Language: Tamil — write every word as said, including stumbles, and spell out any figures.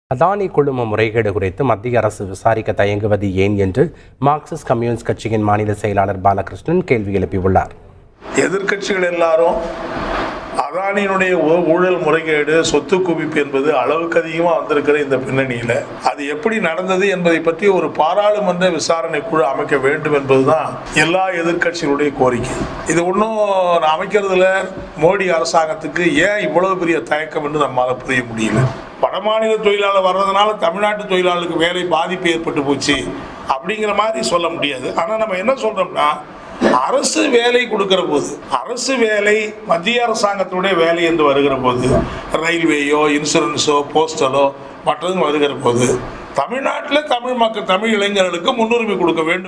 அதானி குழும முறைகேடு குறித்து மத்திய அரசு விசாரிக்க தயங்குவது ஏன் என்று மார்க்சிஸ்ட் கம்யூனிஸ்ட் கட்சியின் மாநில செயலாளர் பாலகிருஷ்ணன் கேள்வி எழுப்பியுள்ளார். எதிர்க்கட்சிகள் எல்லாரும் அதானியினுடைய ஊழல் முறைகேடு சொத்து குவிப்பு என்பது அளவுக்கு அதிகமாக வந்திருக்கிற இந்த பின்னணியில் அது எப்படி நடந்தது என்பதை பற்றி ஒரு பாராளுமன்ற விசாரணை குழு அமைக்க வேண்டும் என்பதுதான் எல்லா எதிர்க்கட்சிகளுடைய கோரிக்கை. இது ஒன்றும் அமைக்கிறதுல மோடி அரசாங்கத்துக்கு ஏன் இவ்வளவு பெரிய தயக்கம் என்று நம்மால் புரிய முடியல. வடமாநில தொழிலாளர் வர்றதுனால தமிழ்நாட்டு தொழிலாளருக்கு வேலை பாதிப்பு ஏற்பட்டு போச்சு அப்படிங்கிற மாதிரி சொல்ல முடியாது. ஆனால் நம்ம என்ன சொல்றோம்னா, அரசு வேலை கொடுக்கிற போது, அரசு வேலை மத்திய அரசாங்கத்துடைய வேலை என்று வருகிற போது, ரயில்வேயோ இன்சூரன்ஸோ போஸ்டலோ மற்றதும் வருகிற போது தமிழ்நாட்டில் தமிழ் மக்கள் தமிழ் இளைஞர்களுக்கு முன்னுரிமை கொடுக்க வேண்டும்.